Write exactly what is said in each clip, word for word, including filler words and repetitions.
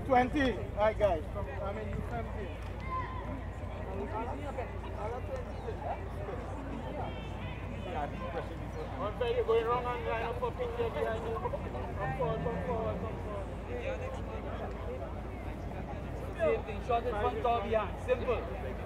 twenty. Right, guys. From, I mean, U seventeen. Honved, you're going wrong and line up up in there behind you. Come forward, come forward, come forward. Same thing, shot in front, tall behind. Simple.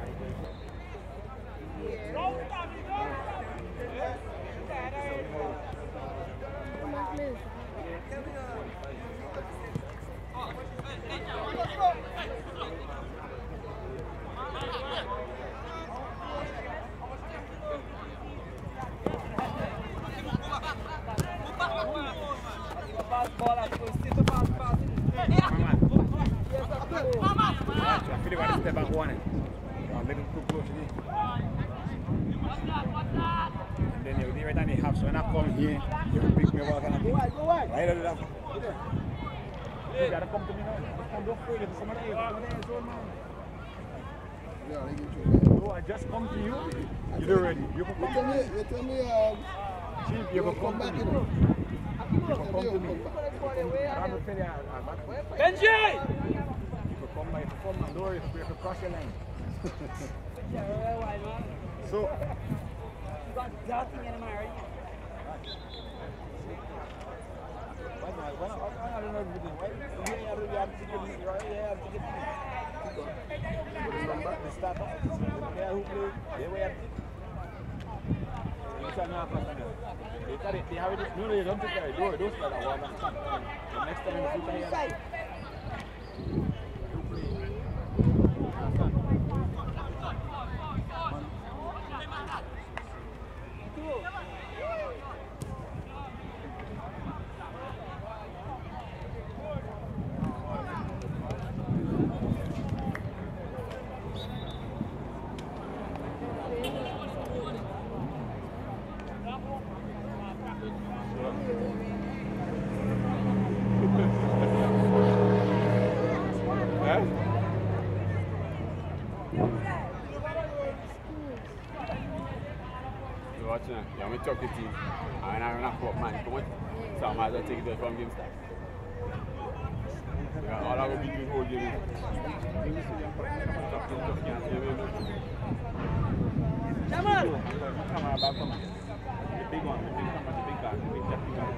So when I come here, you can pick me up and I go wide, go wide. Right out of that. You gotta come to me now. Come don't afraid of somebody else. Come there, so man. Yeah, I get you. So I just come to you. You're ready. You can come to me. You tell me, um, Chief, you can come back in. You can come to me. I'm going to tell you, I'm back. Benji! You can come by, come my door, you can cross your line. So, you got nothing in America. They have it. No, they don't take it. Those those are the one. The next time in the future, yeah, we talk to the team. And I'm going to put man, come on. So I might as well take it from game start. Yeah, all I will be doing whole game. Jamal! Come on, back from the big one, the big one, the big guy, the big jacky guy.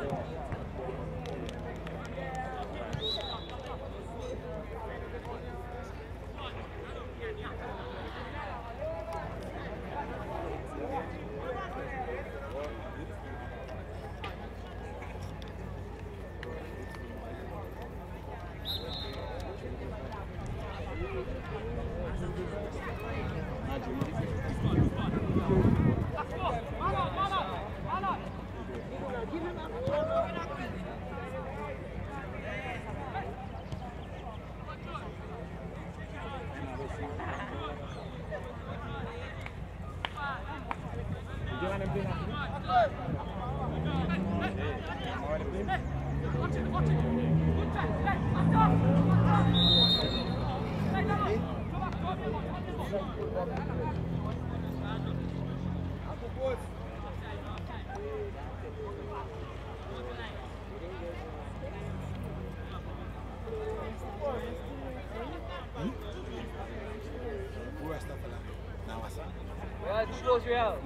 Yeah, just close your out.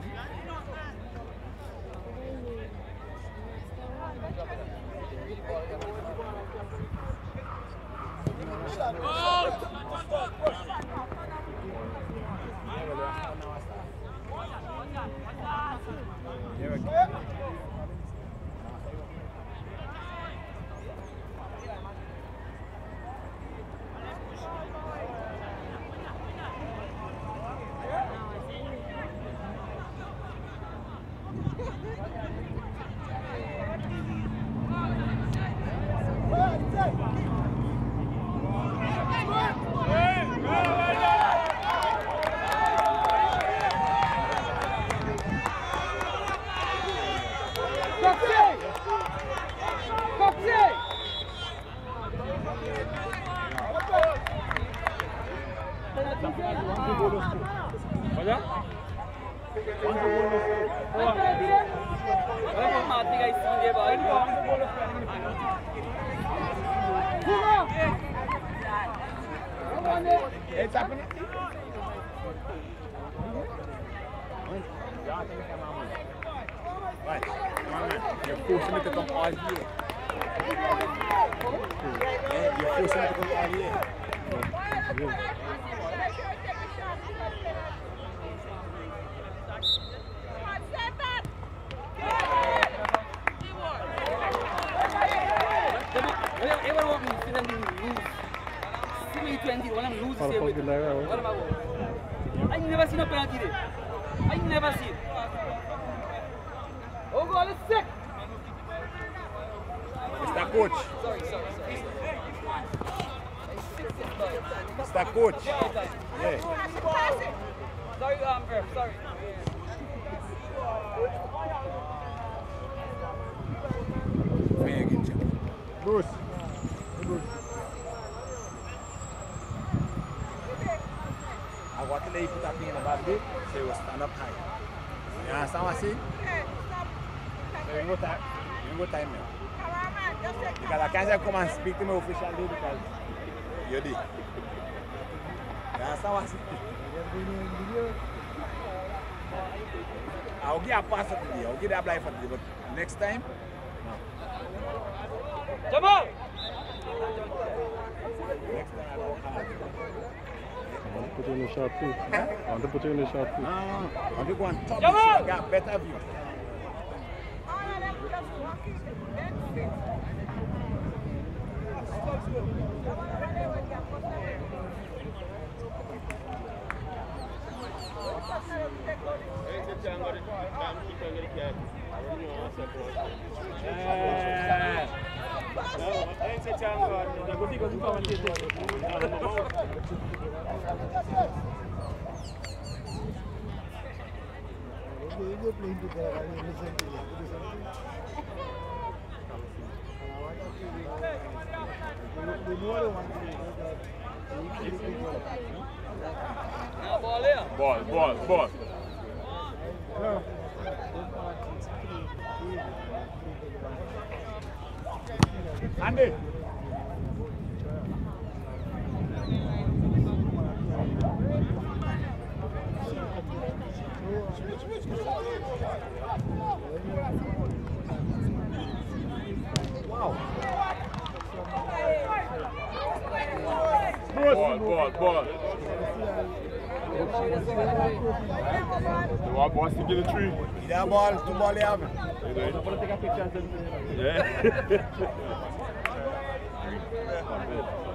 It's happening. Right, come on, man. You're forcing me to come all here. Yeah, you're forcing me to come all here. Everyone want me to see them lose. See me twenty, when I'm losing, say with what am I want? I never seen a penalty there. I never seen it. Oh God, it's sick. Mister Coach. Sorry, sorry, sorry. Mister Coach. Yeah. Sorry, um, ref, sorry. Vem aqui, tio. Bruce. Bruce. Agora que ele put up in the bad bit, so he will stand up high. You understand what I say? So you go time, you go time now. Because I can't just come and speak to me officially because you're there. You understand what I say? I'll give you a pass for today, I'll give you a blind for today, but next time, no. Jamal! Next time I don't have it. I want to put you in the shot too. Huh? I want to put you in the shot too. No, no, no. I want to go and top this so I got better view. Ball, ball, ball. Andy. Wow. Ball, ball, ball. The one wants to get a tree. That ball, two ball you have. Yeah.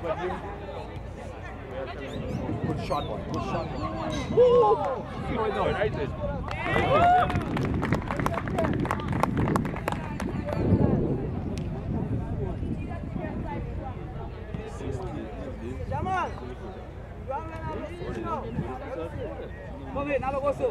Good shot, boy. Good shot. Woo! No, right there. Jamal! Come here, now go so.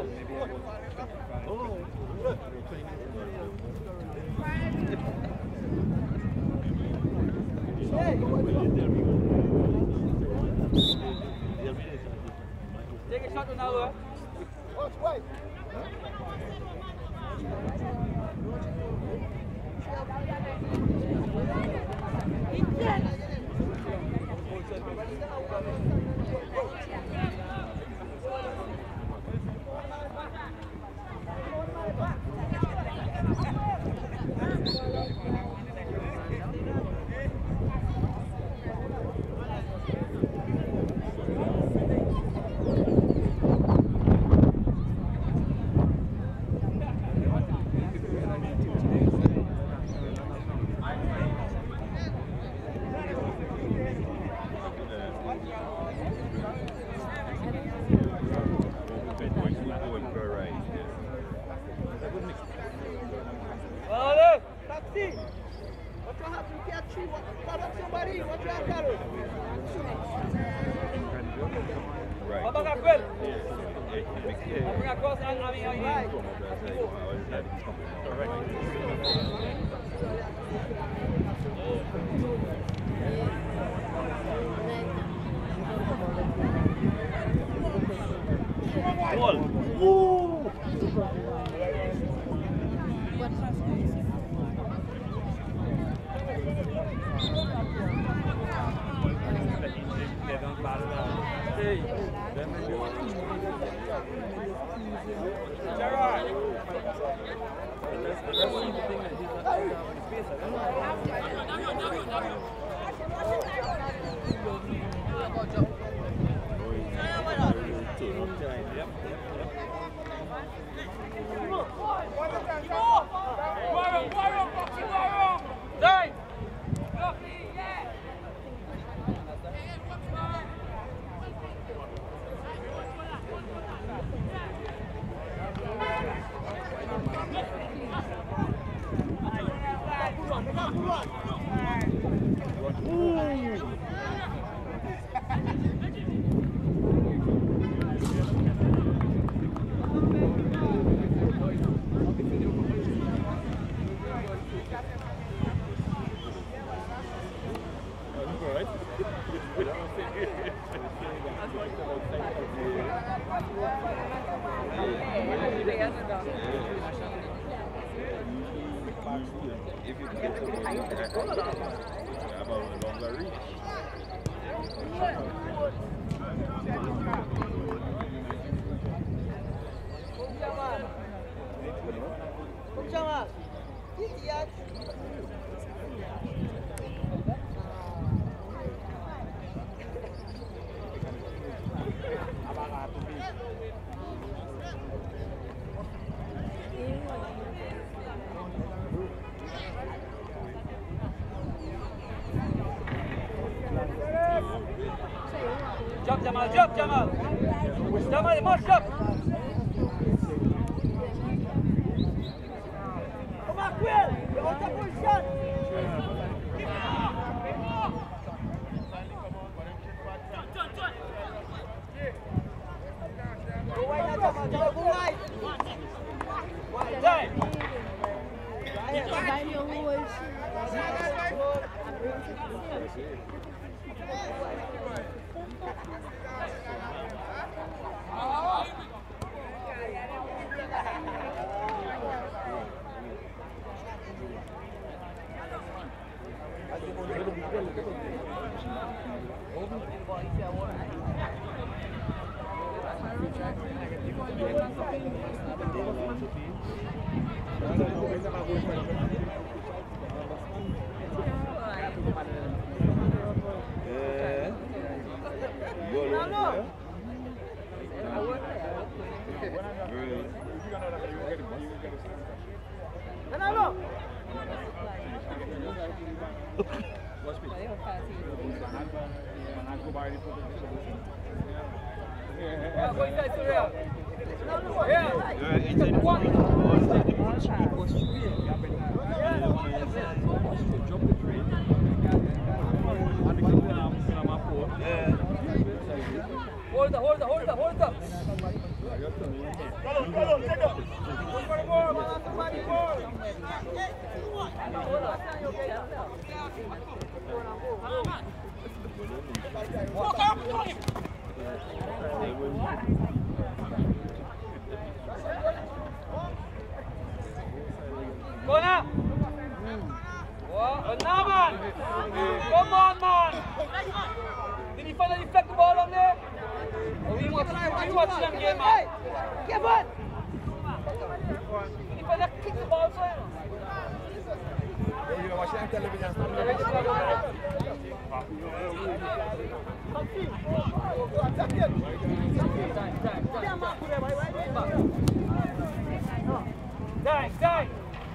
Take a shot now, huh? Watch, wait. If you can get to the money, you have a longer reach. Jamal. Jump, Jamal, jump, Jamal. Jamal, march up. Come on, Quill. You're on the position. Go wide now, Jamal. Jamal, go wide. Wide, right. Watch me. Yeah, go inside, Surya. Yeah. Yeah, it's in one. Jump the train. Hold up, hold up, hold up, hold up. Go now. Oh, now, man. Come on, man. Did you finally flex the ball on there? Oh, we watch, we watch them game, man. Come on. Did you finally kick the ball, sir? You know, watching television. Die, die.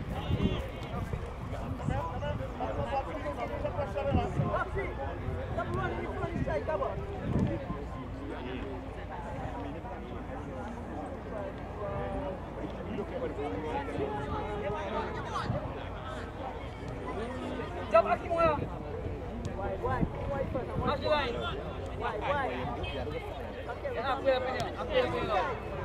Jump, Akimoya. Match the line. Yeah, up there, up there, up there, up there.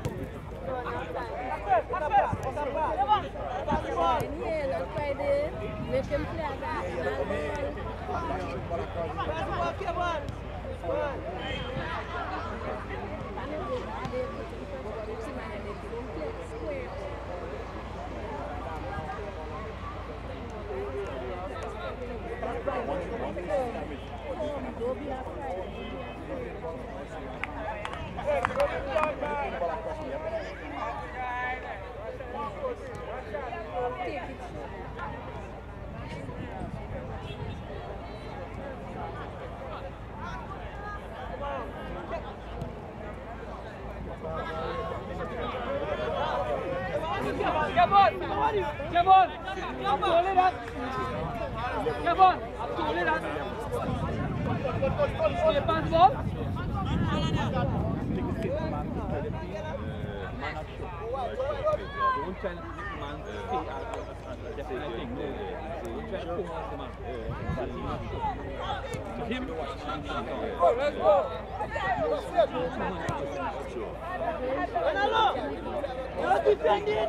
Kevon, Kevon, up to hold it up. Kevon, up to hold it up. Stay pass ball. Don't try to man stay at just I think no. Don't try to pull on the man. To him. Oh, let's go. You're defending.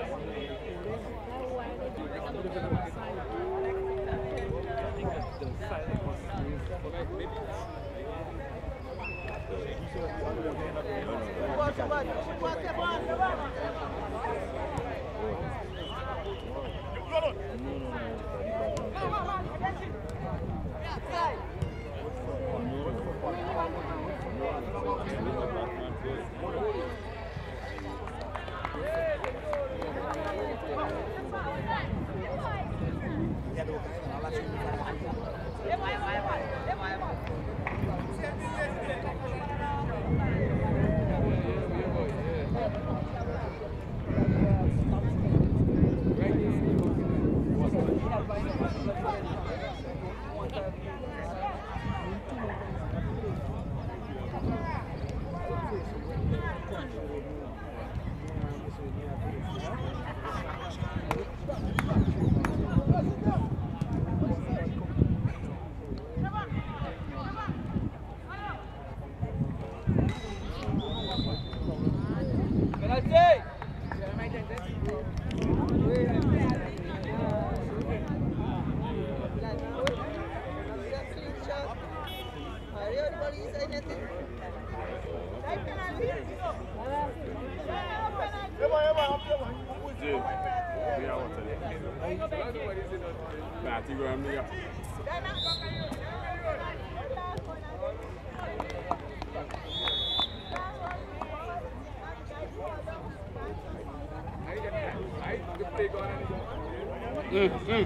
Mm, mm.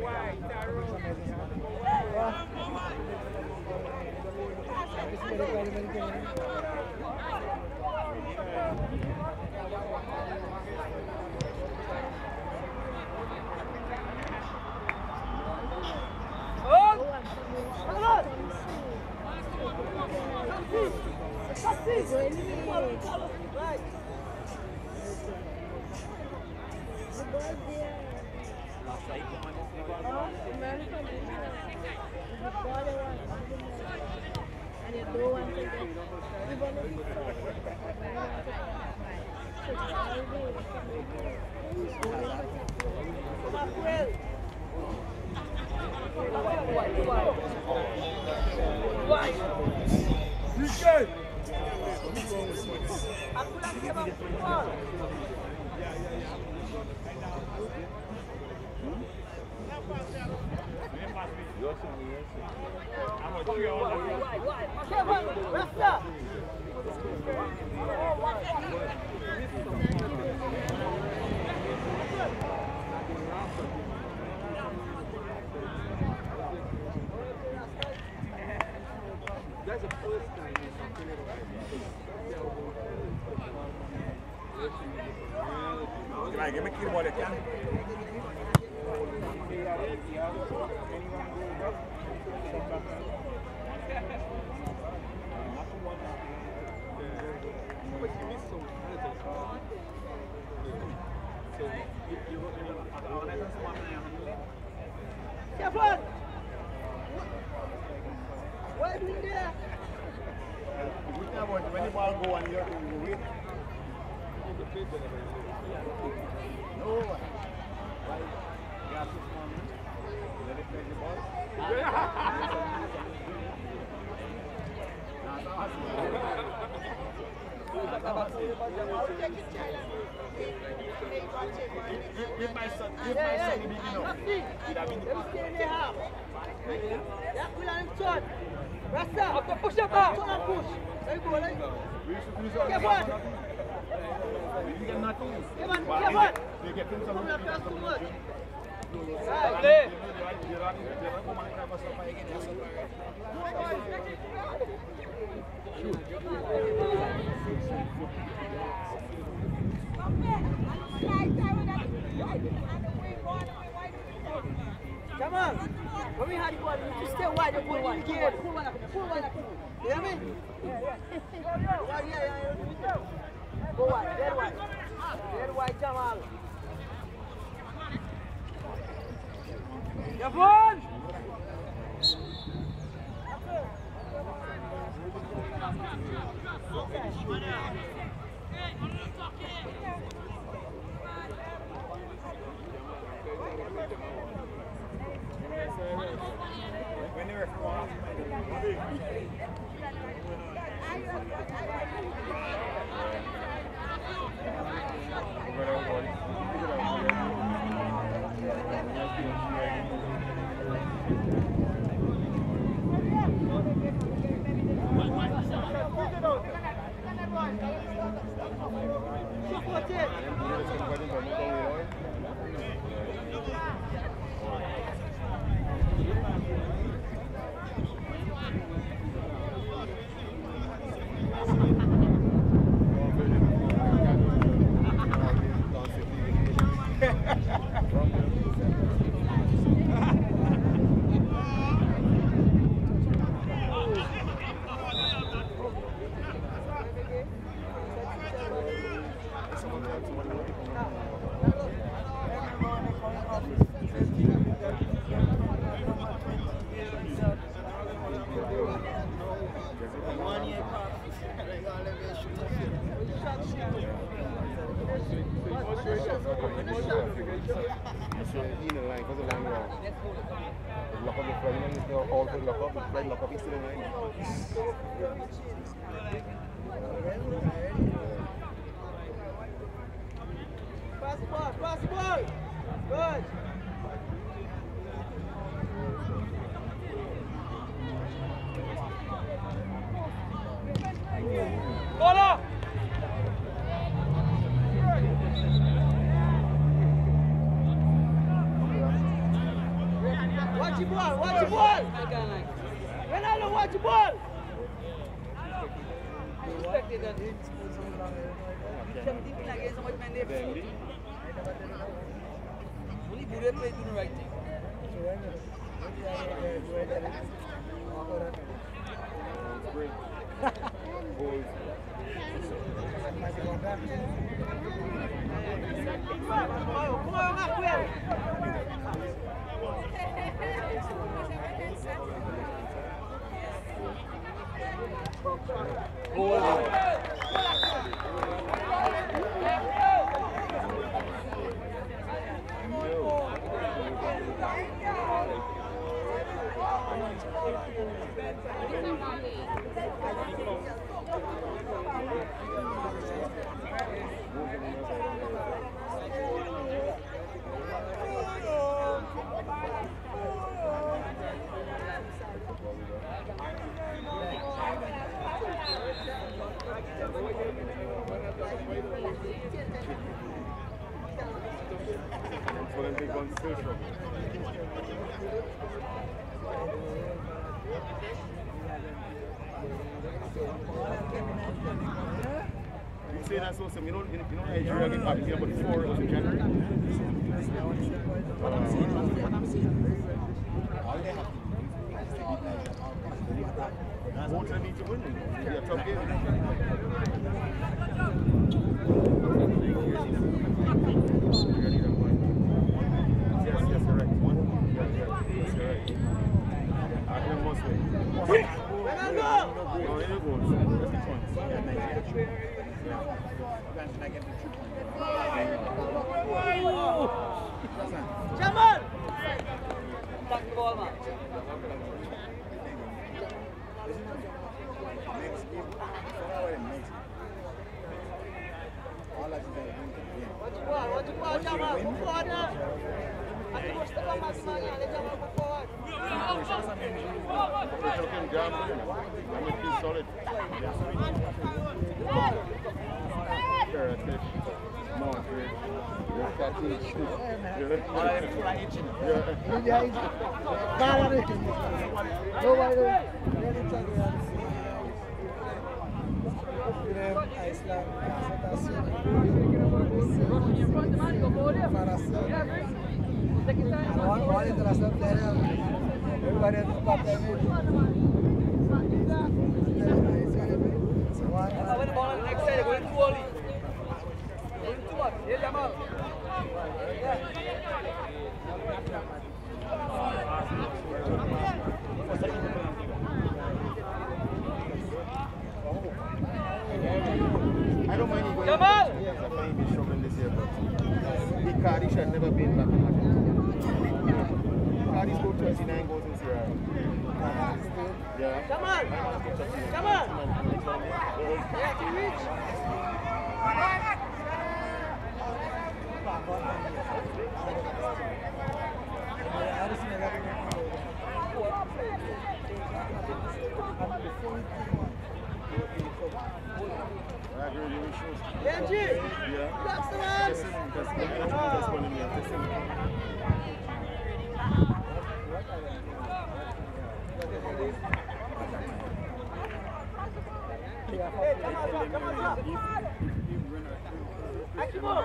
Give me a key while you can. Careful! What are you doing there? When the ball go on, you have to wait. No one. You have to come. Let it play the ball. If my son, if my son is big enough, he'd have been the pass. Yeah, pull on him, son. Rasta, push up now. Turn and push. There you go, there you go. Careful. You get nothing. Come on, careful. You get things Come on, that's too much. Right. Come on. When we had the ball, you stay wide, you pull one. Pull one, pull one up, pull one up. You hear me? Yeah, yeah, yeah. Go wide, dead wide. Dead wide, Jamal. Javon! When they were from Pass the ball, pass the ball. Good. Bola! the ball, watch the ball. Ronaldo, watch the ball. Respected that. Something against someone man they play. Only Bure play to the right thing. You say that's awesome. You know, you know Nigeria get back here about four of January. Won't need to win. It'll be a tough game. Yes, yes, correct. One. Yeah, yeah, yes, correct. I can must win. No, here it goes. That's the point. Jamal! Back the ball, man. Watch the ball, watch the ball, Jamal. Move forward now. I think we're stuck on my smile now. Let Jamal move forward. We're talking jam. I'm going to be solid. Sure, that's it. No, it's great. You're catching it. All I have to itching. Yeah. You guys, ball it. Nobody knows. Iceland, One international player, everybody has to stop them. I win the ball on the next side, going too early. Going too much. Here, Jamal. I don't mind you going. Jamal! Yes, I find he's struggling this year, but the card should never been back in the card. He's scored twenty-nine goals this year. Yeah. Jamal! Jamal! Yeah, can you reach? Benji! Yeah. That's the man! That's that's one in there. Hey, come on, come on, come on. Akimo!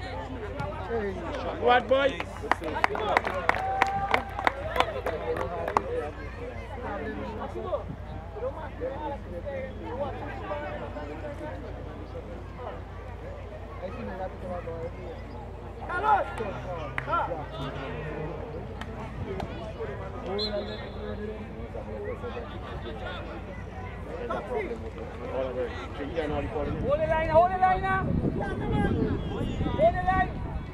What, boys? Akimo! Carlos! Ah! Hold the line, hold the line now. Hold the line.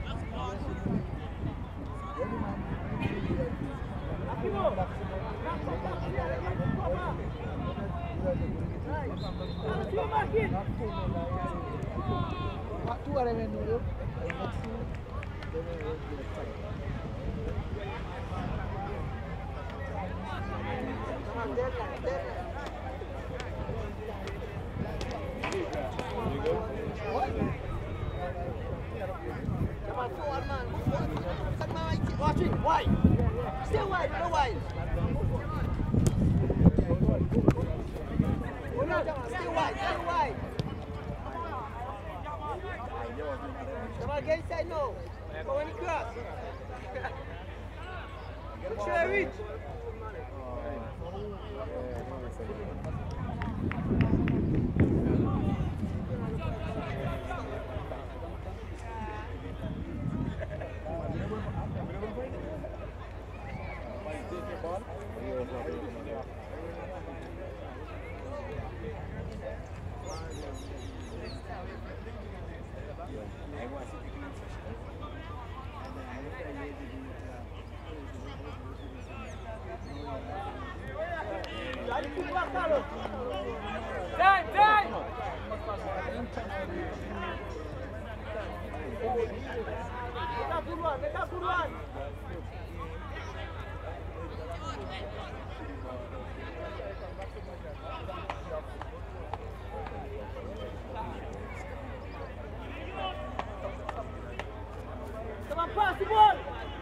Two are in Europe. Watching, why? stay wide, go wide. Go now, Jamal, stay wide, stay wide. Jamal, get inside now. Go on the cross. Make sure I reach. Time, time! Make a good one, make a good one. Come on, pass the ball.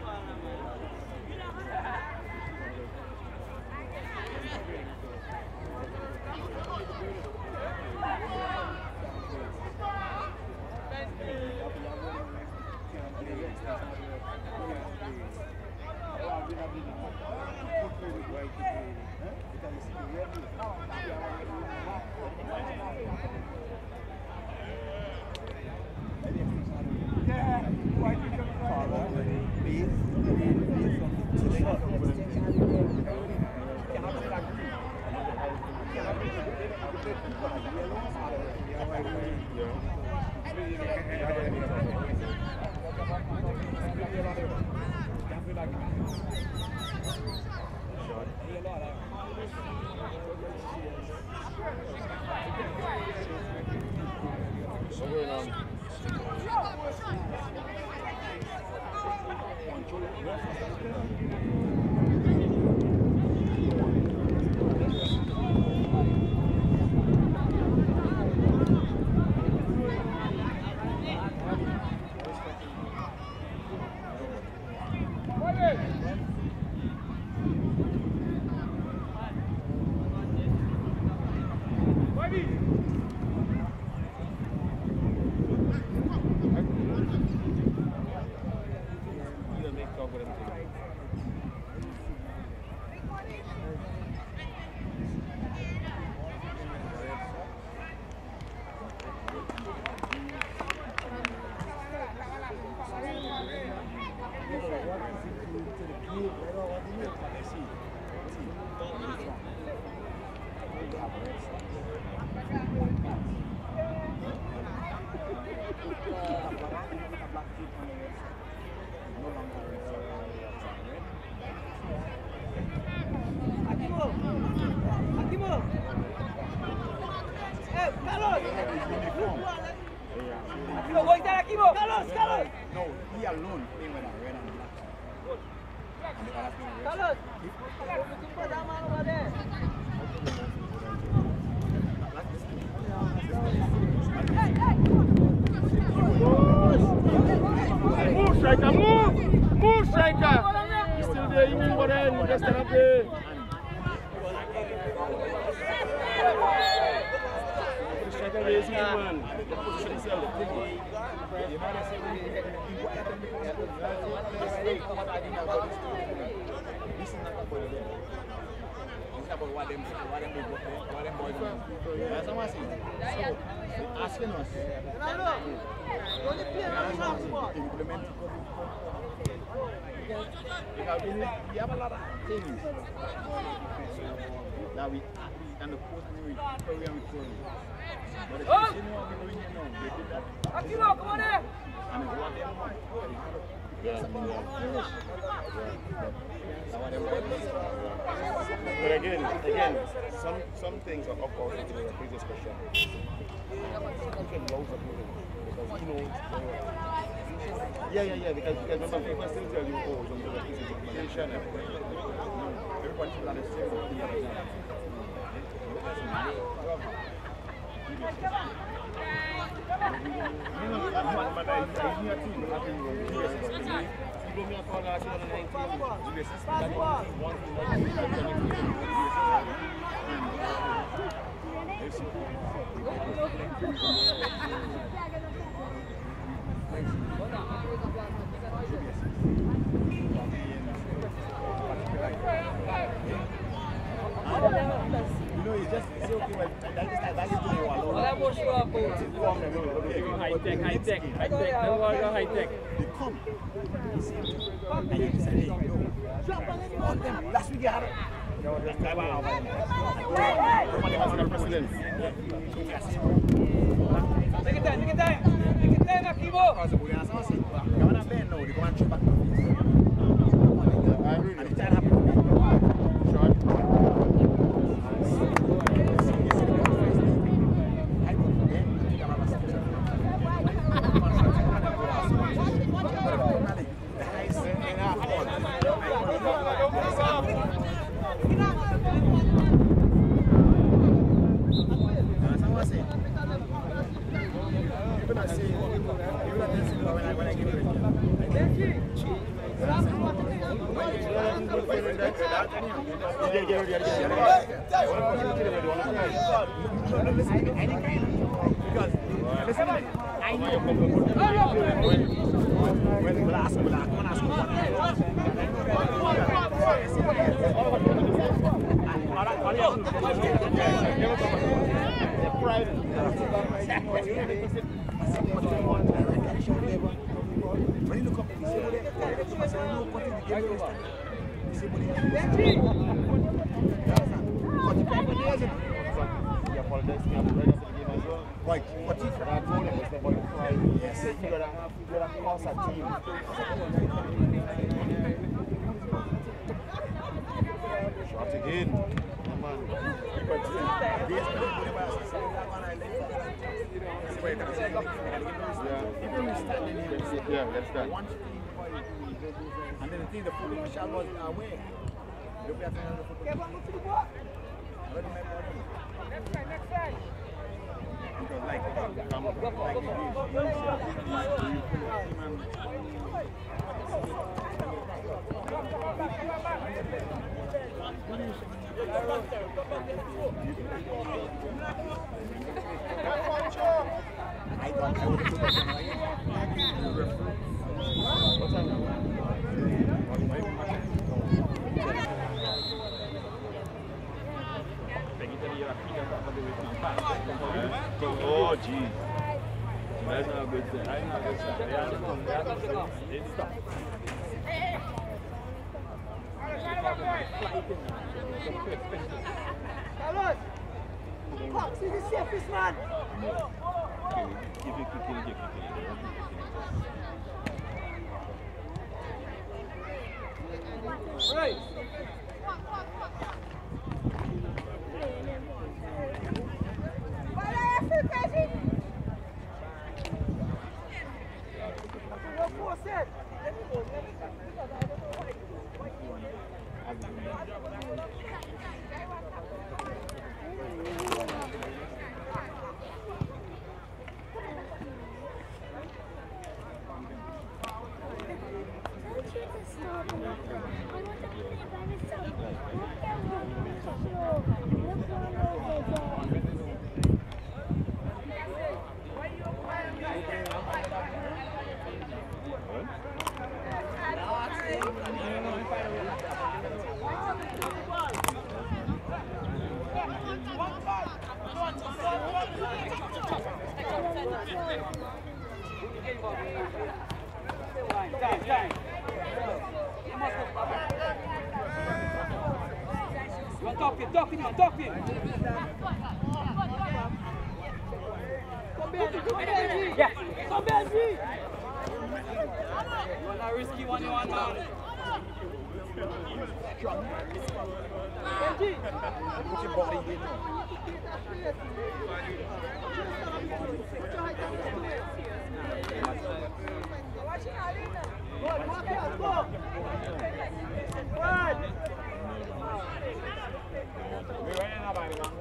No, he alone playing with a red and black. And the other thing Carlos, looking for that man over there. Move, striker, move! Move, striker! He's still there, you move over there, you just stand up there. The striker raising him, man. Position himself. Asking us. Implement because we, need, we have a lot of things that we and the post we carry on recording. But if you see what we're doing here now, they did that. Akimo, come on there! And it's what they want. Yeah, something like but again, again, some some things are of course into the previous question. You can lose the people because he knows. Yeah, yeah, yeah. Because because remember people still tell you, oh, some of the things is manipulation. Everybody should understand what the other is. But I know, it's just it's okay, but that is that is doing one. Olha mostrou a boa. High tech, high tech, high tech. Never want to high tech. They come. And you say, hey, yo, on them. Last week you had it. President. Take it time, take it time. Take it time, Akibo. I agree. And it's that happened. Short. When you look up, you see what they know what is the game you see what they you apologize to me after the game as well. Right, what if I told him it's the boy cry? Yes, you gotta you gotta cross a team. Shot again. Come on. Yeah, let's start. And then the thing, the football shot was away. You play another football. Next side, next side. Because like, come up, like I thought I would have put what's that? Oh, geez. That's not a good thing. That's not a good thing. It's tough. Carlos! Fox is the safest man! Right! Top him, top him, top him. Come Benji, come Benji! Yeah. Come Benji! One a risky one, you want man. Benji! Put your body in. Go, walk out, go! One! We're running out of time.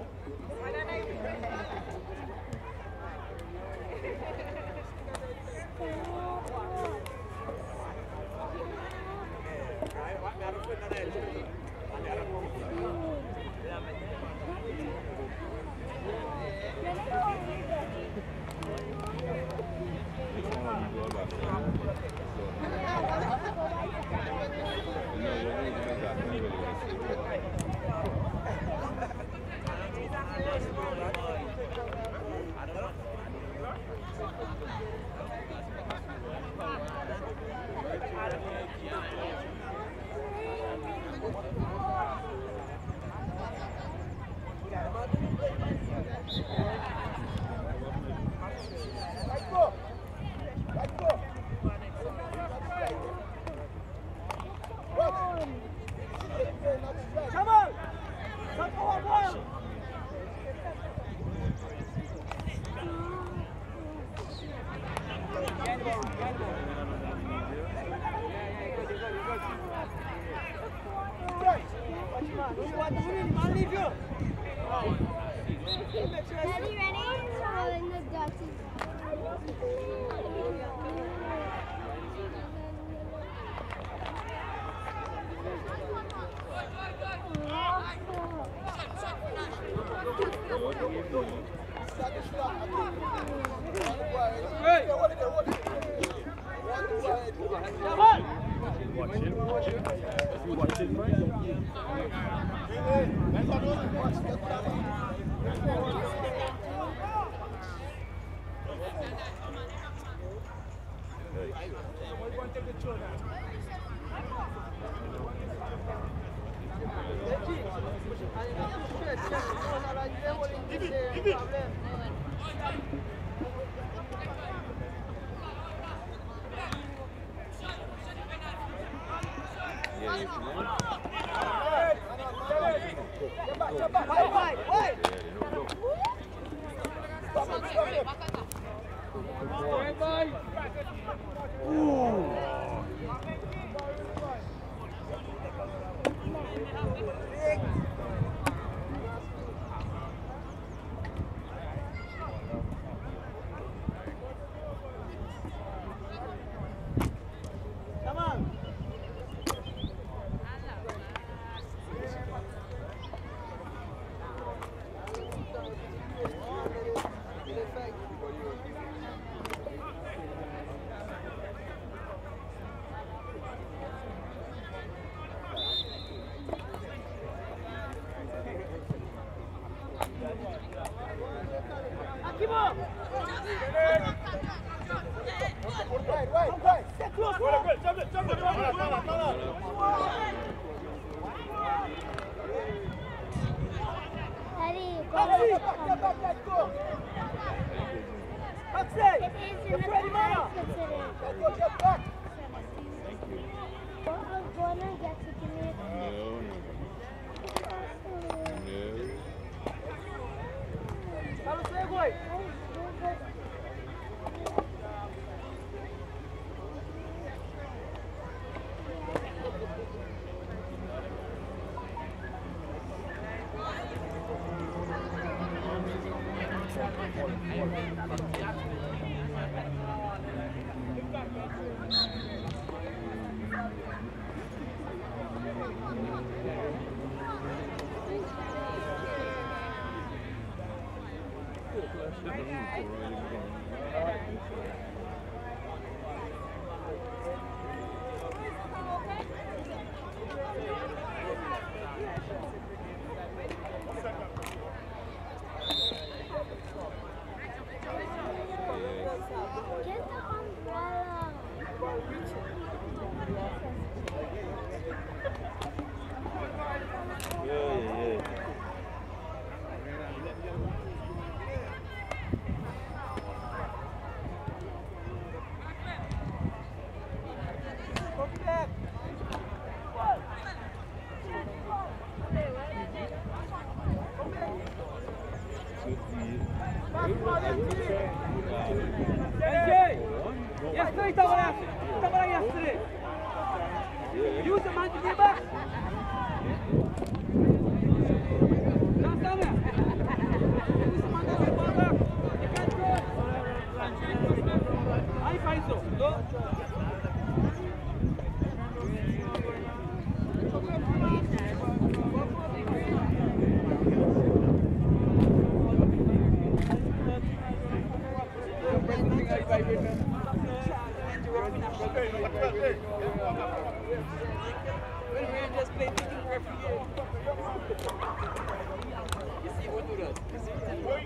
play thinking referee game. You see what do that? You see?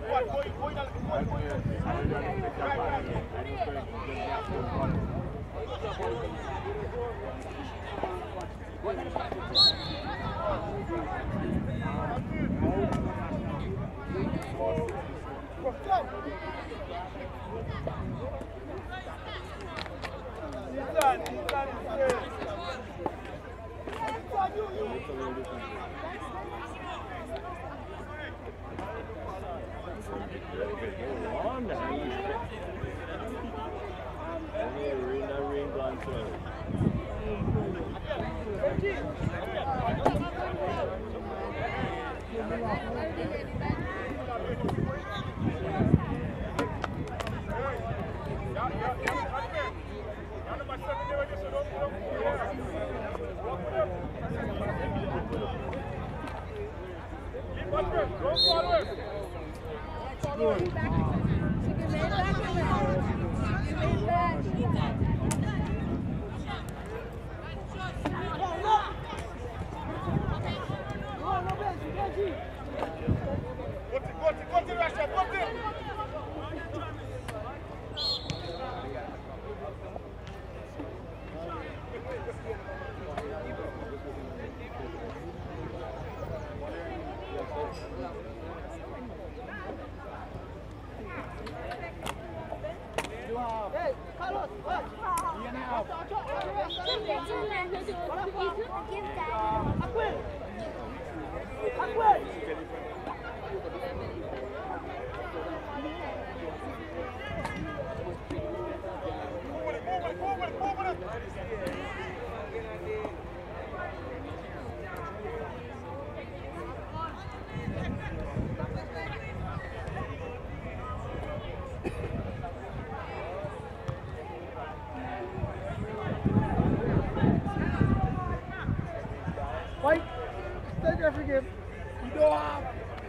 Fight. Stay there for him. You go off.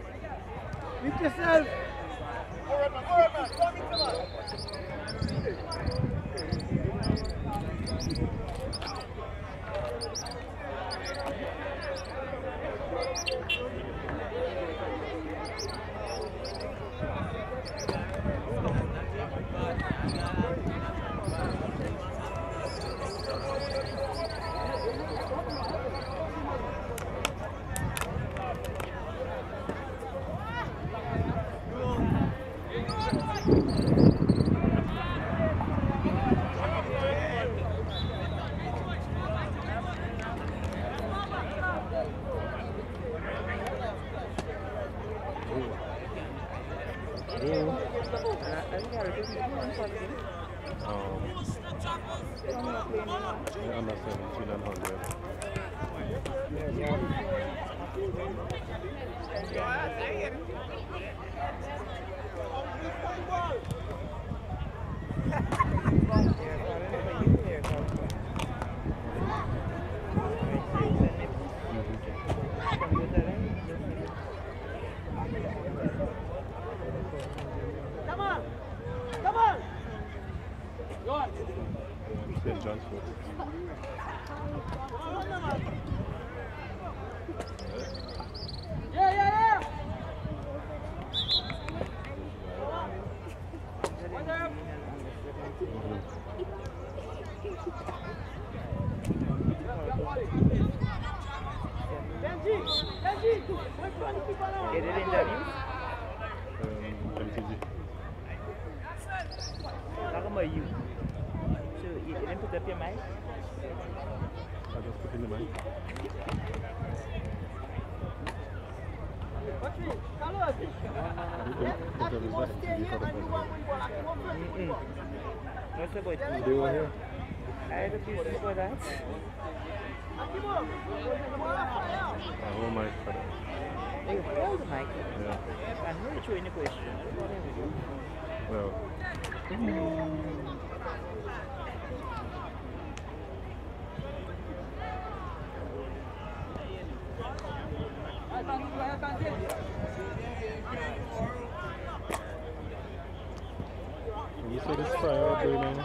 Beat yourself. Go ahead, man. Go ahead, man. Come into man. Under seventeen and hundred. Come on. Come on. Go on. Saint John's Foot. Yeah, yeah, yeah. One there. Benji, Benji, which one keep on? Get it in W? Um, M T G. How come are you? So you didn't put up your mic? I just put in the mic. What's it? Carlos. Yeah, actually, want to stay here and you want to go like one person. What's about you? They were here. I had a business for that. Akimo, I hold my for that. You hold the mic. Yeah. I'm not showing the question. Well. You said it's fire burning.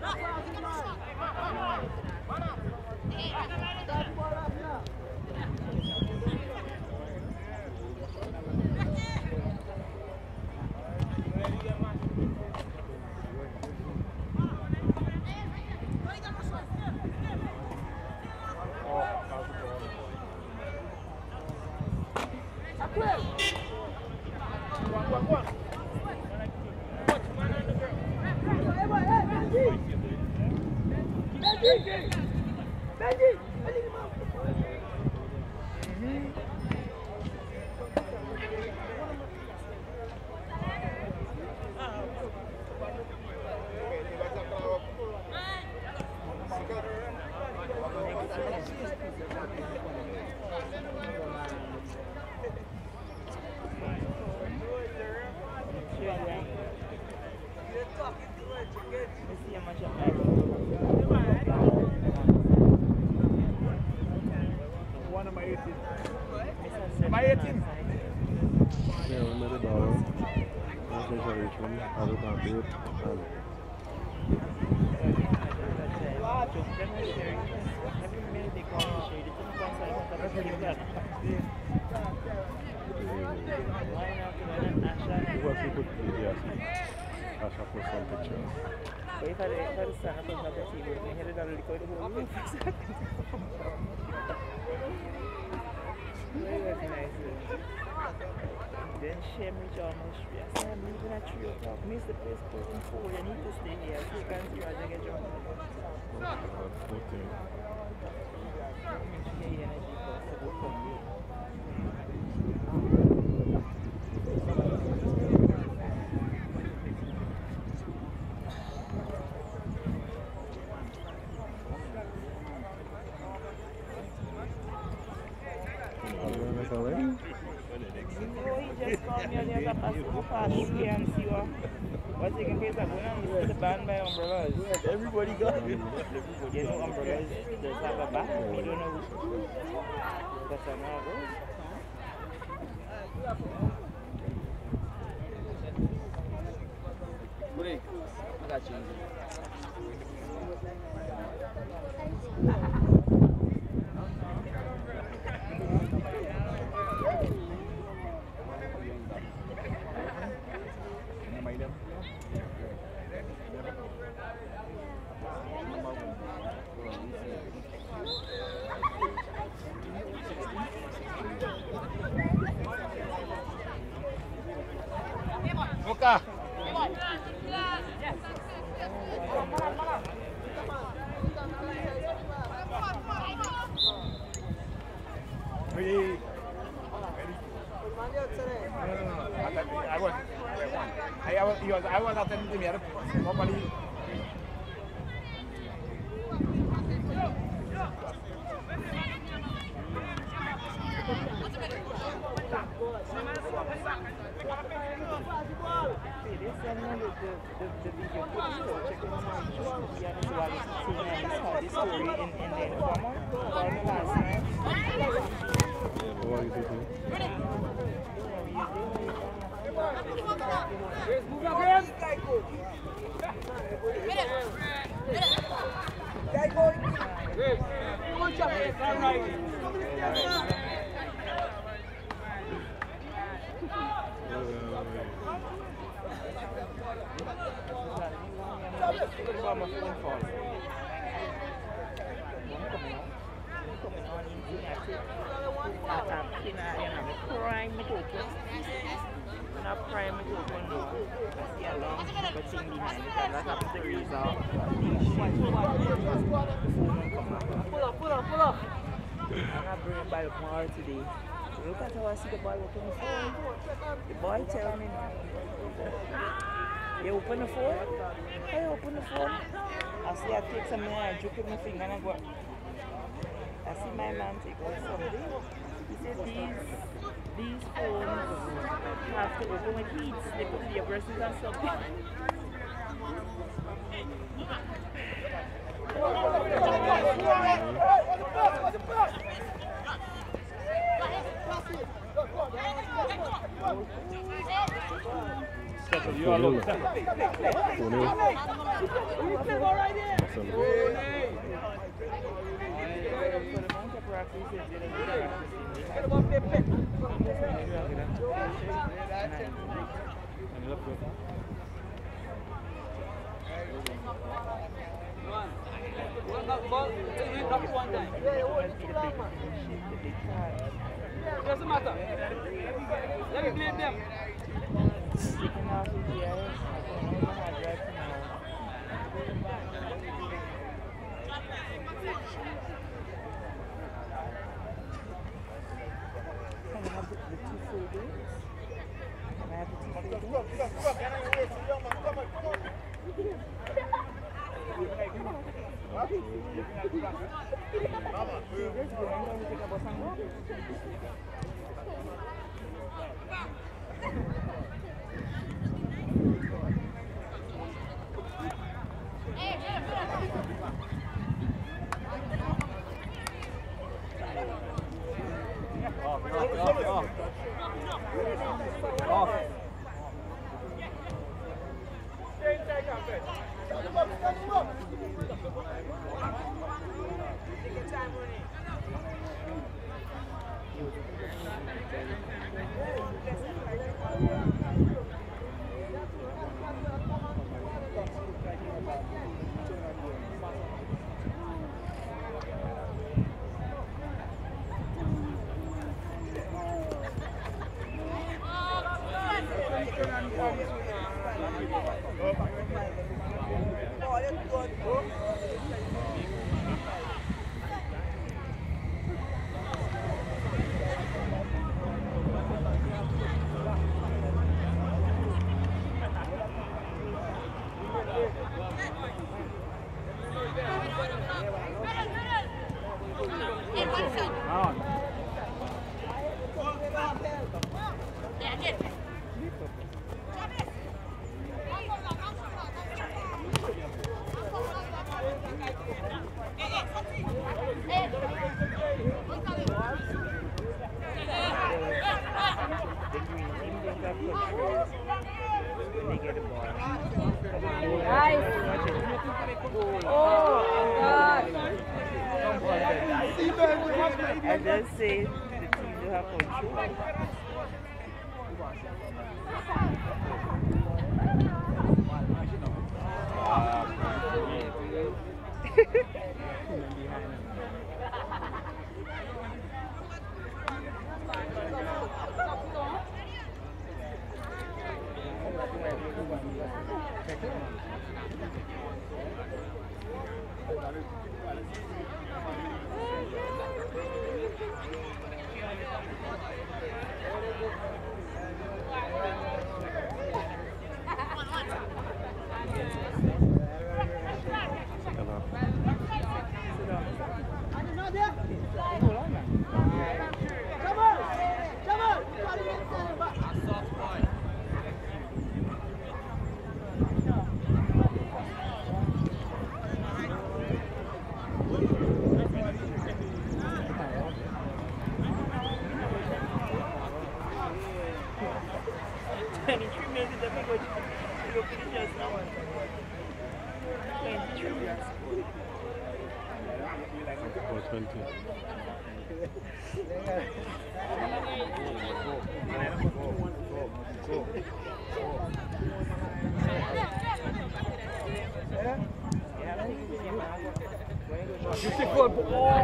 Then shame me John Street. I said I'm leaving at three o'clock. Miss the place closing four. You need to stay here. So you can see how they get John. Energy possible for me. What's taking place at Bonham is the band by umbrellas. Everybody got it. You know umbrellas just have a back. We don't know who. That's how it goes. Puri, I got you. Buka. I was, I was, he was, I was attending to me. Normally. They send me the, the, the video footage for checking on my show. Yeah, this was seeing this story in, in the informer for the last night. What are you thinking? Move up here. Guy going. Good job. All right. Prime it open. Not prime it open though. I see a long thing behind it and that happens to resolve. Pull up, pull up, pull up. I'm not bringing the ball from all today. Look at how I see the ball open the phone. The boy tell me now. You open the phone? I open the phone. I see I take something and I joke with my finger and I go. I see my man take out something. He said these these phones have to open with heat. They put your brushes and something. Settle, you alone. Settle. two nil. Doesn't matter. Let me blame them. Sticking off his ears. I don't know how to drive now. Can I have the, the two full days? Can I have the two full days? I just say the team do have control. twenty-three minutes is a big one. You go finish just now. twenty-three minutes. Or twenty. fifty-four.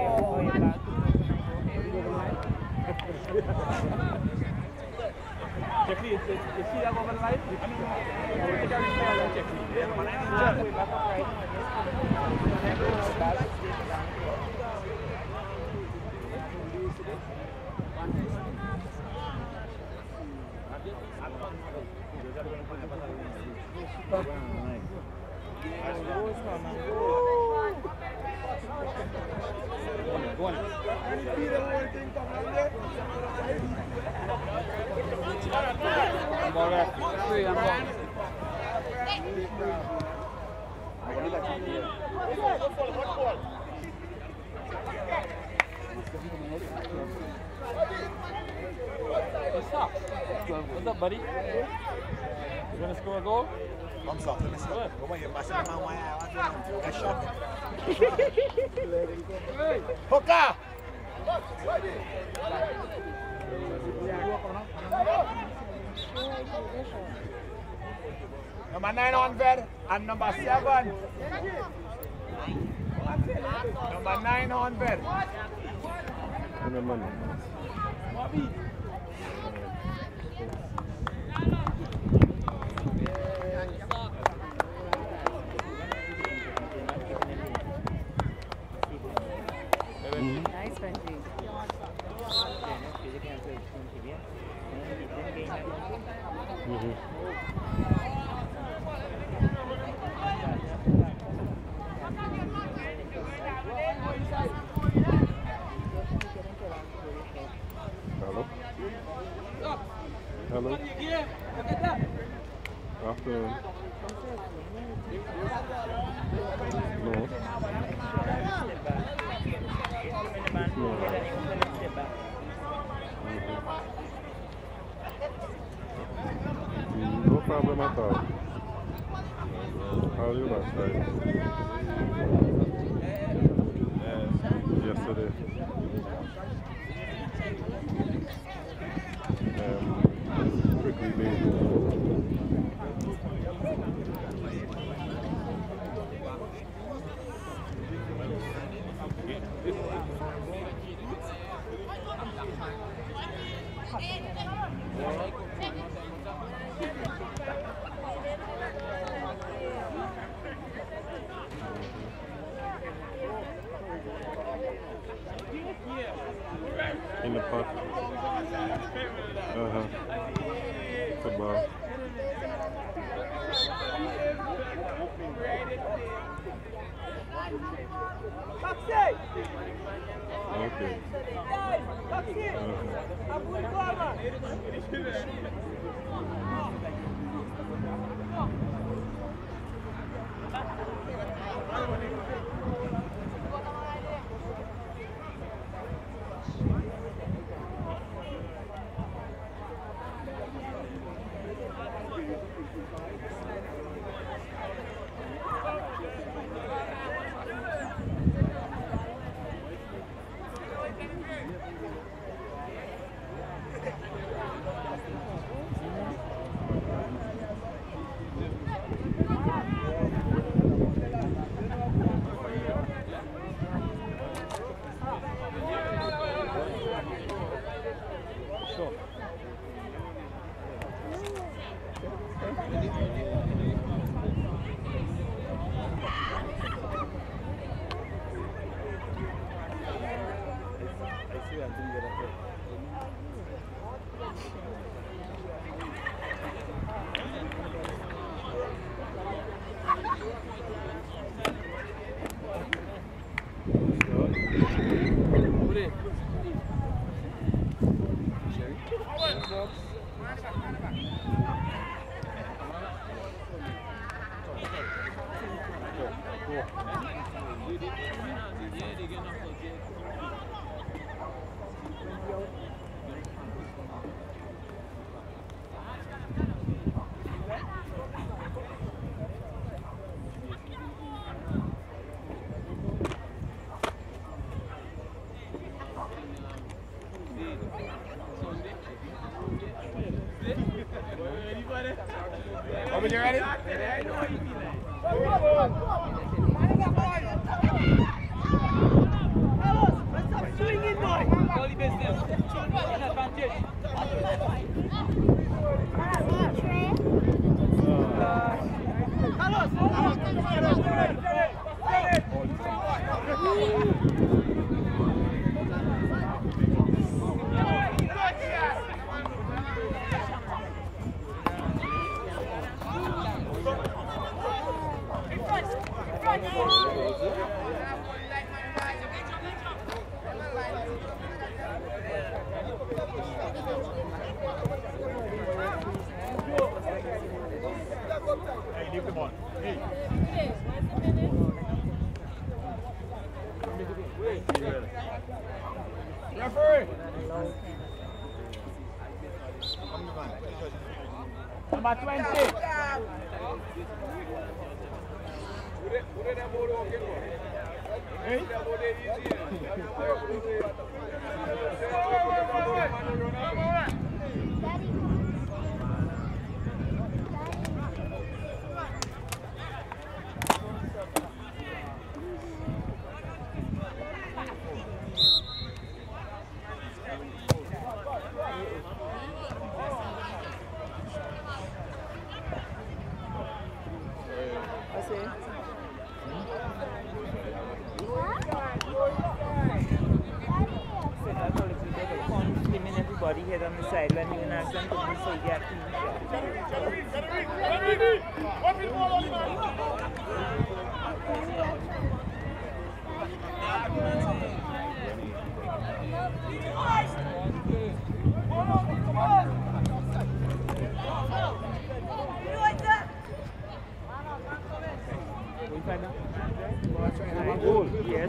Check it. You see that over live? I mean, you can replay and check Go on. I'm all right. Three, I'm gone. What's up? What's up, buddy? You gonna score a goal? Come stop, let me see. Go away, you're mashing the man one eye. Get shot. Hooker! Number nine Honved and number seven. Number nine Honved. Number nine. Nice friendly. Mm-hmm. Hello. Hello. Afternoon. No. No. Mm-hmm. No problem at all. How are you last night? Yesterday. Um, quickly made. In the pot. Uh-huh. Football. Okay. Open, you ready? Stop swinging, boy! Goalie business. An advantage. Hey, leave them on. Hey. Referee. Number twenty. Everybody head on the sideline, even ask them to be so get Yes.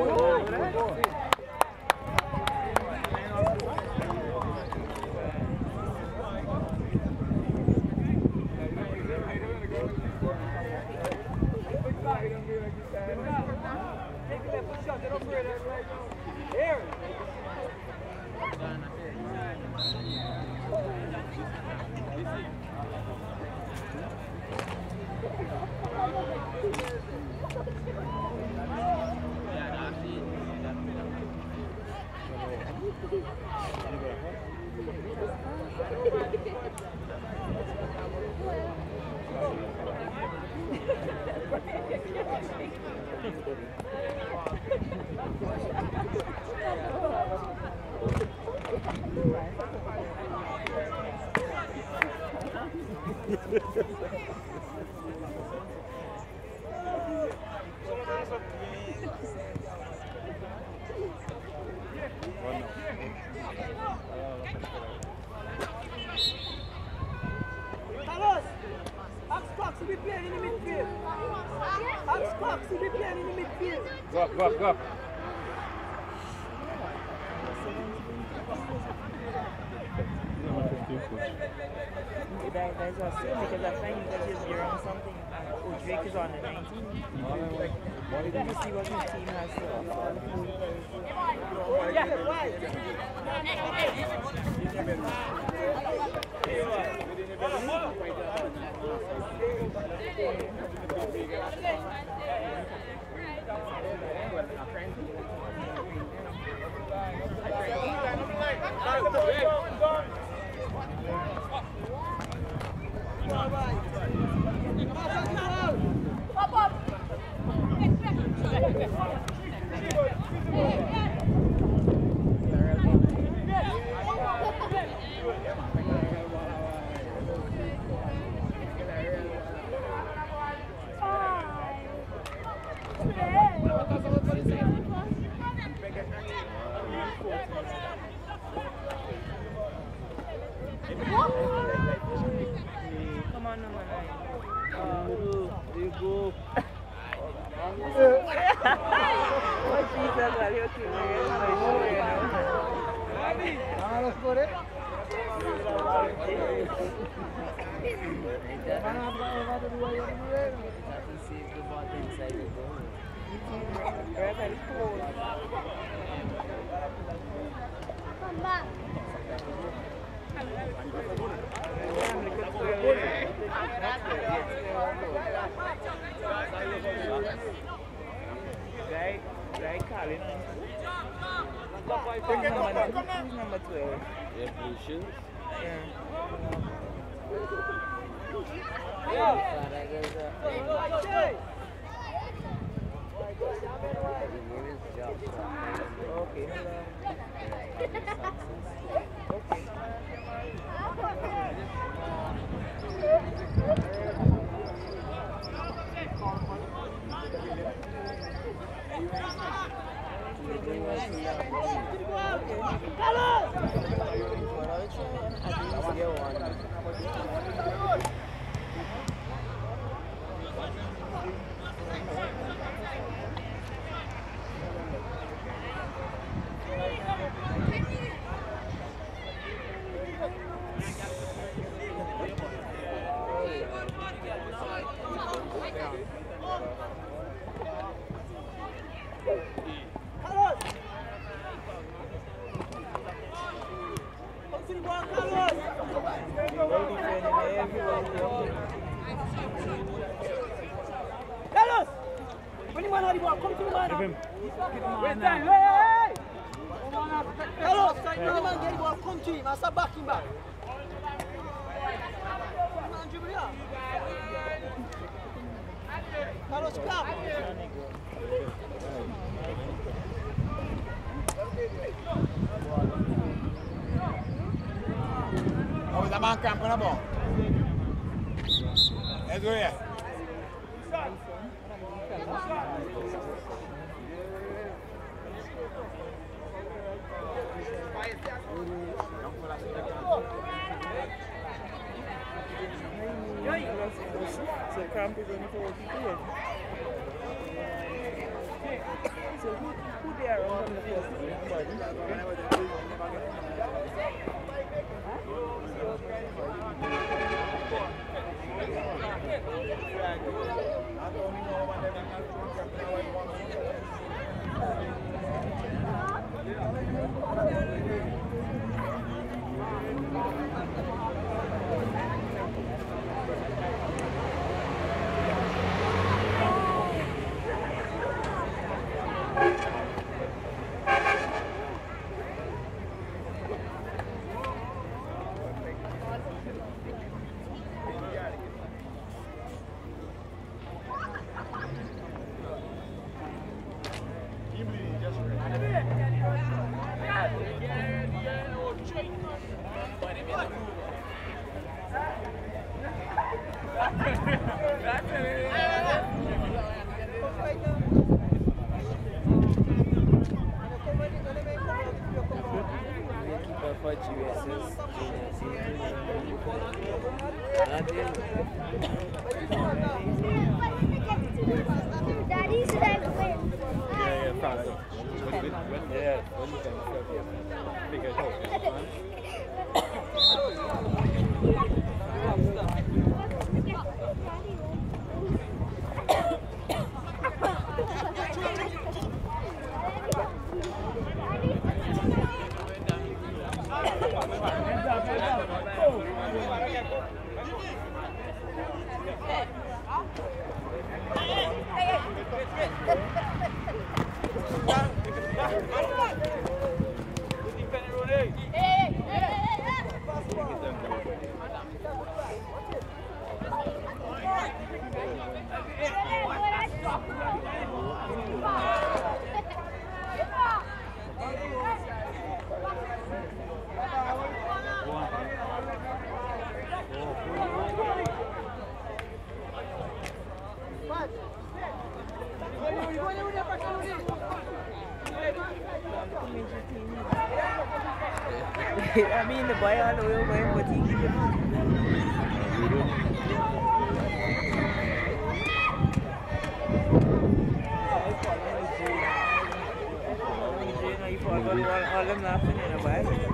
Go up, go up, go up. That, that's what I said, because I think that he's around something. Oh, Drake is on the nineteen. Did you see what his team has to offer? Come on, number nine. Uh, you go. Oh, Jesus, are you okay? Let's go there. Come back. Right, right, Colin. Who's number twelve? Yeah, patience. Yeah. Okay. Okay. Carlos! When you want to come to the man. Give him. Wait time. Hey, hey, hey! Carlos, when the man get the ball, come to him. I start backing back. Man, dribble here. Carlos, come. Vamos a man campo na bom. É do é. So camp is only for people. So who, who they are on the first team? Daddy said I win. Yeah, yeah, probably. Yeah, figure it out. I mean, the boy all the way over him, but he give him. All them laughing in a way.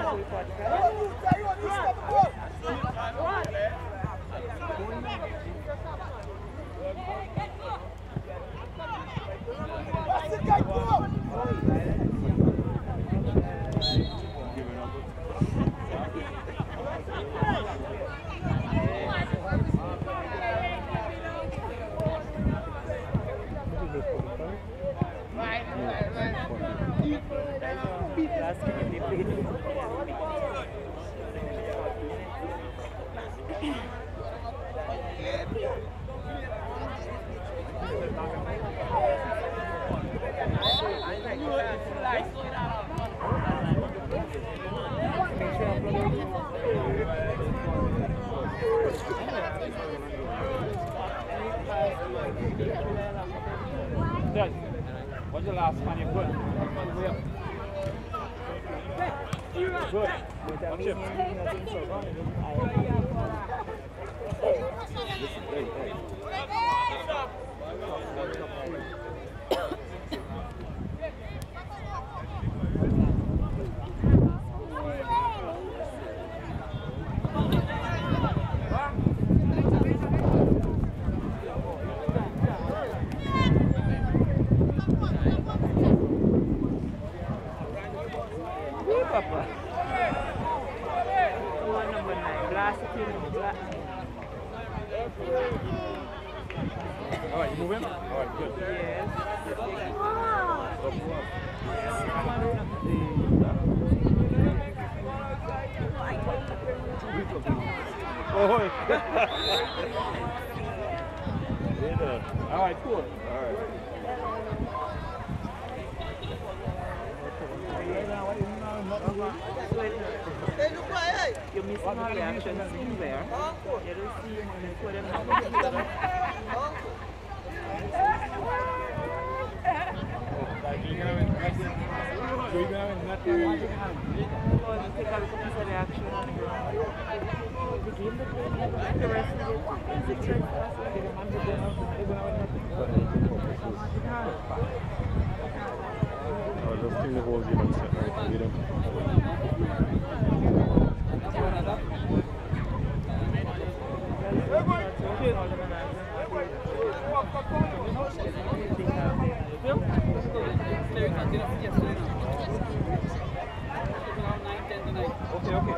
Dad, what's the last one you put? Good. Watch it. Alright, you moving? Alright, good. Yes. Oh, alright, cool. Alright. You're missing our reaction scene there. You don't see when they put them out. Take a look at the reaction on the ground. The game that the rest of it is a trick. I just think the whole game and set right to them. Okay, okay.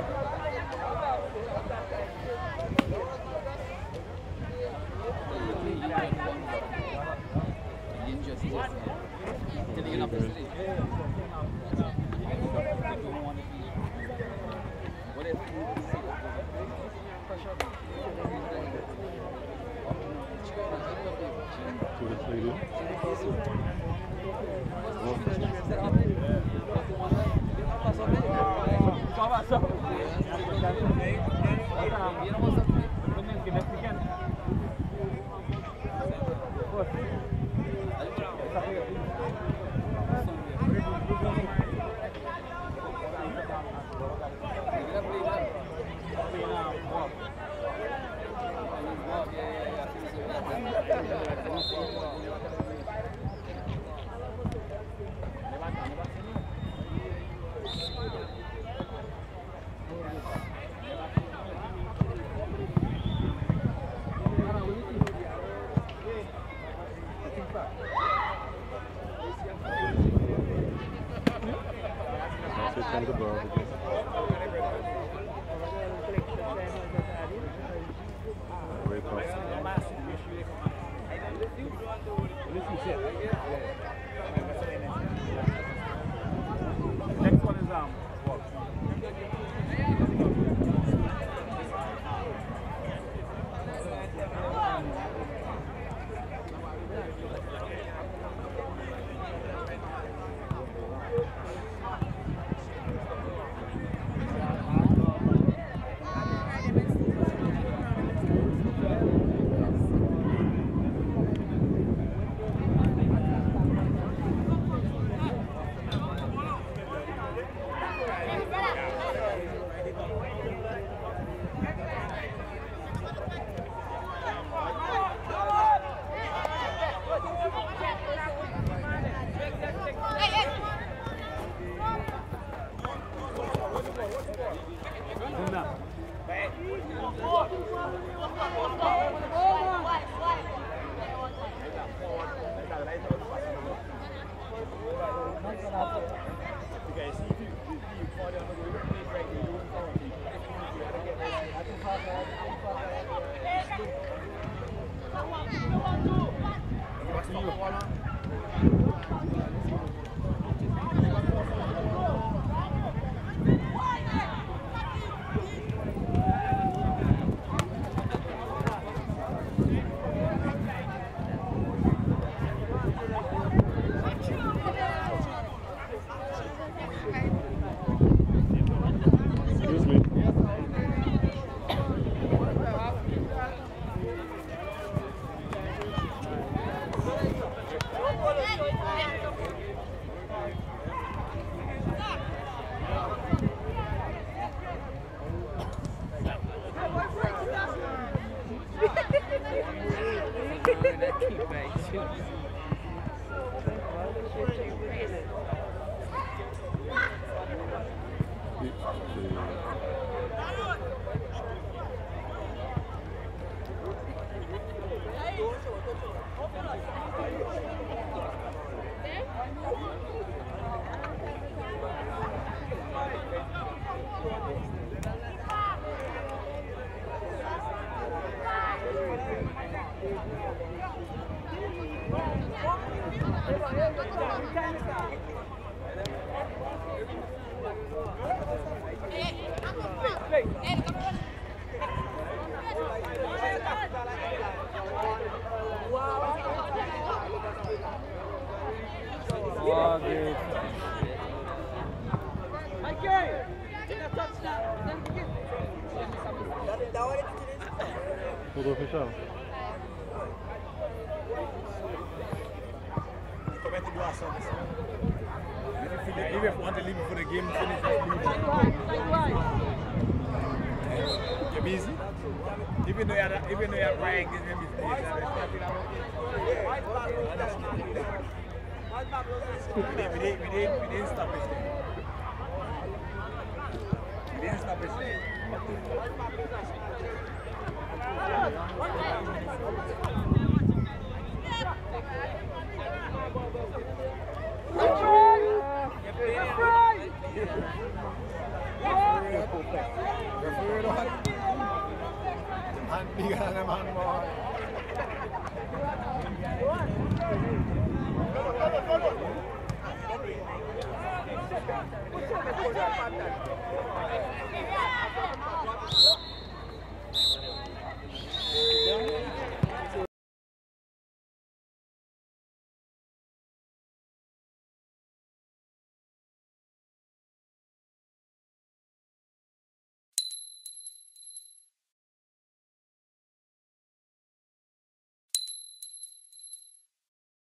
To the lady. Kind of above again. Very possible. Excuse me. Oh, good. Tudo fechado. Como é que doação desse? Even if you want to leave before the game finish, just leave. You're busy? Even though you're, even though you're crying, you're busy. We didn't, we didn't, we didn't, we didn't stop it. We didn't stop it. Hindi ka na naman mo.